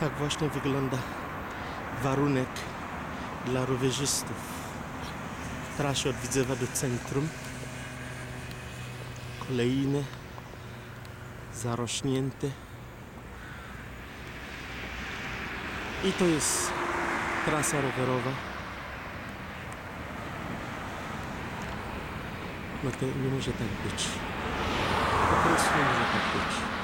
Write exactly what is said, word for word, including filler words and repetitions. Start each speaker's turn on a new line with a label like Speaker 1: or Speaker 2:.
Speaker 1: Tak właśnie wygląda warunek dla rowerzystów w trasie od Widzewa do centrum. Kolejne zarośnięte. I to jest trasa rowerowa. No to nie może tak być. Po prostu nie może tak być.